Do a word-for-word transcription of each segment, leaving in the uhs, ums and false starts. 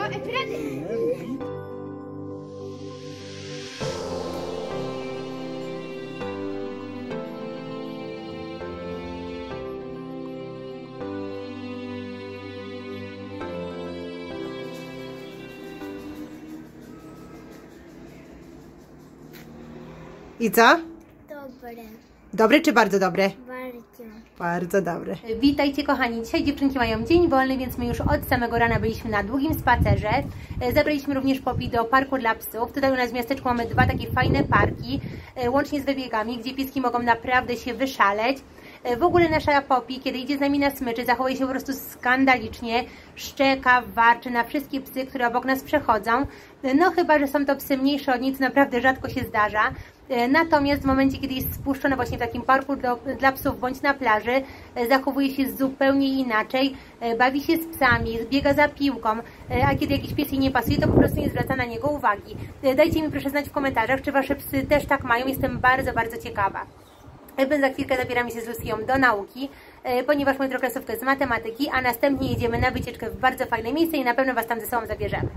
I co? Dobre. Dobre czy bardzo dobre? Bardzo. Bardzo dobre. Witajcie kochani, dzisiaj dziewczynki mają dzień wolny, więc my już od samego rana byliśmy na długim spacerze. Zabraliśmy również Poppy do parku dla psów. Tutaj u nas w miasteczku mamy dwa takie fajne parki, łącznie z wybiegami, gdzie pieski mogą naprawdę się wyszaleć. W ogóle nasza Poppy, kiedy idzie z nami na smyczy, zachowuje się po prostu skandalicznie, szczeka, warczy na wszystkie psy, które obok nas przechodzą. No chyba, że są to psy mniejsze od niej, to naprawdę rzadko się zdarza. Natomiast w momencie, kiedy jest spuszczona właśnie w takim parku do, dla psów bądź na plaży, zachowuje się zupełnie inaczej, bawi się z psami, biega za piłką, a kiedy jakiś pies jej nie pasuje, to po prostu nie zwraca na niego uwagi. Dajcie mi proszę znać w komentarzach, czy wasze psy też tak mają, jestem bardzo, bardzo ciekawa. Za chwilkę zabieramy się z Lucyją do nauki, ponieważ mamy klasówkę z matematyki, a następnie jedziemy na wycieczkę w bardzo fajne miejsce i na pewno was tam ze sobą zabierzemy.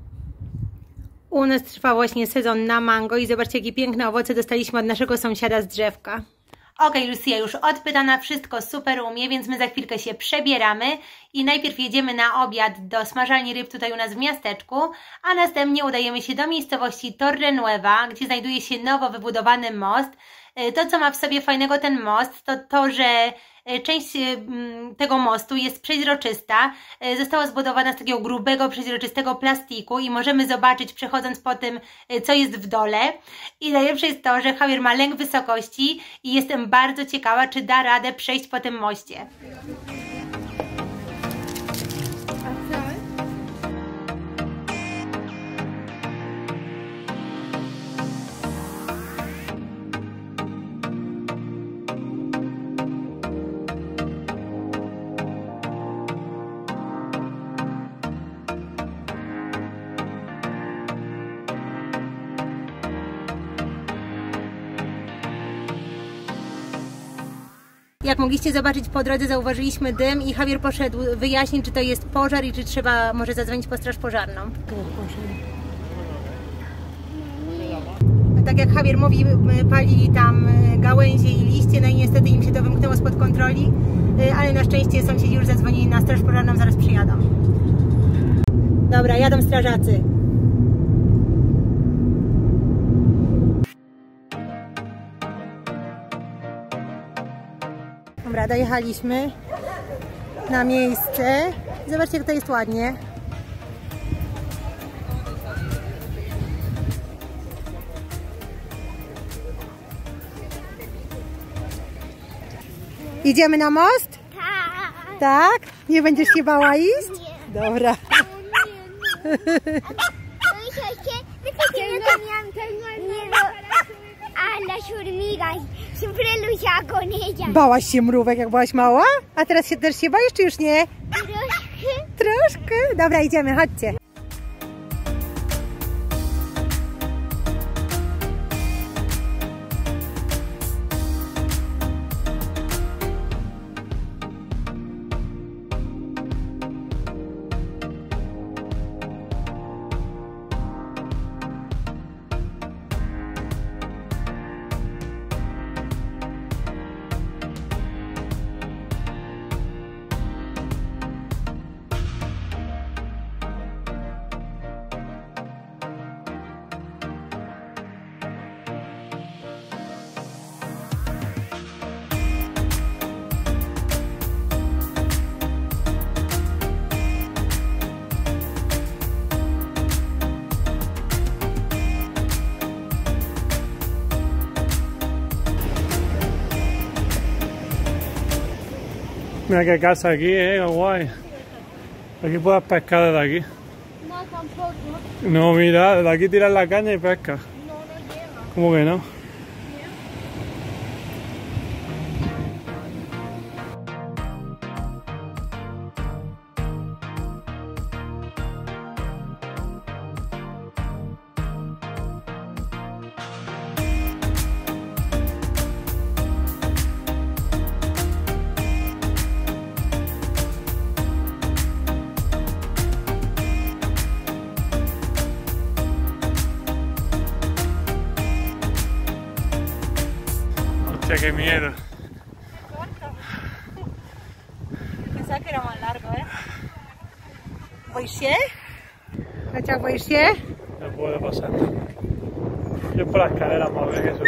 U nas trwa właśnie sezon na mango i zobaczcie, jakie piękne owoce dostaliśmy od naszego sąsiada z drzewka. Ok, Lucia już odpytana, wszystko super umie, więc my za chwilkę się przebieramy i najpierw jedziemy na obiad do smażalni ryb tutaj u nas w miasteczku, a następnie udajemy się do miejscowości Torrenueva, gdzie znajduje się nowo wybudowany most. To, co ma w sobie fajnego ten most, to to, że część tego mostu jest przeźroczysta, została zbudowana z takiego grubego, przeźroczystego plastiku i możemy zobaczyć, przechodząc po tym, co jest w dole. I najlepsze jest to, że Javier ma lęk wysokości i jestem bardzo ciekawa, czy da radę przejść po tym moście. Jak mogliście zobaczyć, po drodze zauważyliśmy dym i Javier poszedł wyjaśnić, czy to jest pożar i czy trzeba może zadzwonić po straż pożarną. Tak jak Javier mówi, pali tam gałęzie i liście, no i niestety im się to wymknęło spod kontroli, ale na szczęście sąsiedzi już zadzwonili na straż pożarną, zaraz przyjadą. Dobra, jadą strażacy. Dobra, dojechaliśmy na miejsce. Zobaczcie, jak to jest ładnie. Idziemy na most? Tak. Tak? Nie będziesz się bała iść? Nie. Dobra. A las hormigas, siempre luchaba con ellas. Bałaś się mrówek, jak byłaś mała? A teraz się też się boisz, czy już nie? Troszkę. Troszkę. Dobra, idziemy, chodźcie. Mira qué casa aquí, eh, qué guay. Aquí puedes pescar desde aquí. No, tampoco. No, mira, desde aquí tiras la caña y pescas. No, no llega. ¿Cómo que no? qué miedo. Pensaba que era más largo, ¿eh? ¿Boisz się? Chociaż boisz się? No puedo pasar. Yo por la escalera más bien que eso.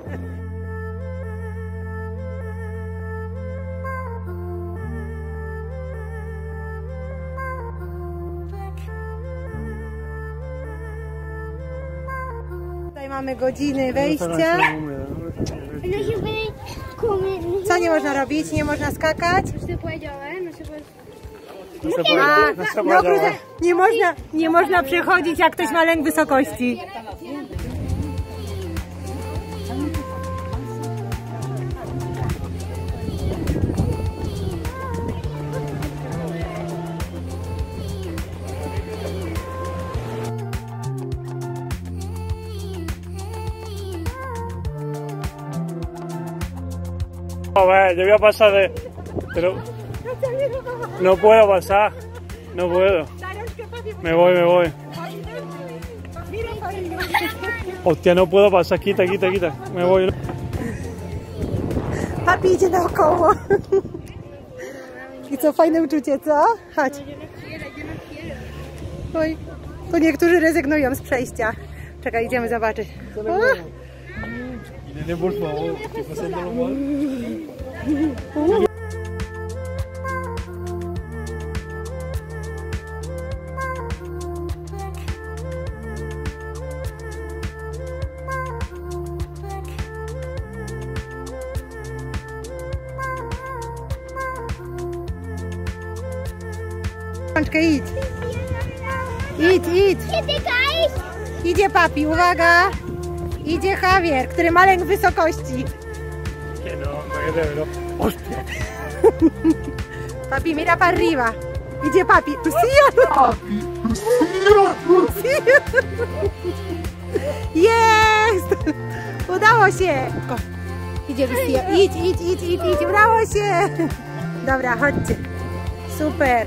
Tutaj mamy godziny wejścia. No się będzie kumy. Co nie można robić? Nie można skakać? Już to powiedziałem, no się powiedziałem. No se puede, A, no se no, puede kurde, llevar. nie można, nie można przechodzić, jak ktoś ma lęk wysokości. A ver, yo voy a pasar de... Pero no puedo pasar. No puedo. Me voy, me voy. Hostia, no puedo pasar. Quita, quita, quita. Me voy. Papi idzie naokoło. I co, fajne uczucie, co? Chodź. Oj, to niektórzy rezygnują z przejścia. Czekaj, idziemy zobaczyć. O! Irene, por favor, estoy pasándolo mal. Rączkę, idź. Idź, idź. Kiedy kajś? Idzie papi, uwaga. Idzie Javier, który ma lęk wysokości. Que no, que te veo. Hostia. Papi, mira para arriba. Idzie papi. Papi. Jest! Udało się. Idzie Lucia. Idź, idź, idź, idź, idź. Udało się. Dobra, chodźcie. Super.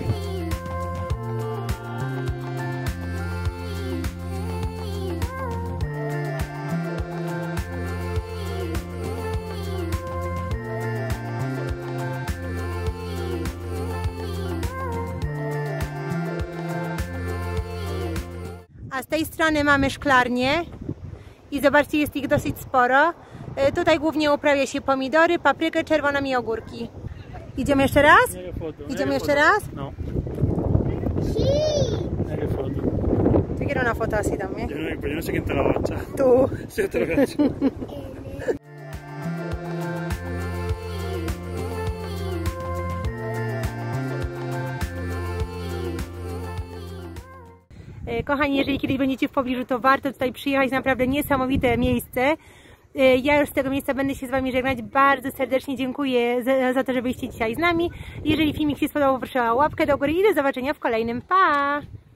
A z tej strony mamy szklarnię i zobaczcie, jest ich dosyć sporo. E, tutaj głównie uprawia się pomidory, paprykę czerwoną i ogórki. Idziemy jeszcze raz? Idziemy jeszcze raz? No. Mira qué foto. Te quiero una foto así también. Yo no, pues yo no sé quién te la va a echar. Tú. Sí, te lo he hecho. Kochani, jeżeli kiedyś będziecie w pobliżu, to warto tutaj przyjechać, naprawdę niesamowite miejsce. Ja już z tego miejsca będę się z Wami żegnać. Bardzo serdecznie dziękuję za, za to, że byliście dzisiaj z nami. Jeżeli filmik się spodobał, proszę o łapkę do góry i do zobaczenia w kolejnym. Pa!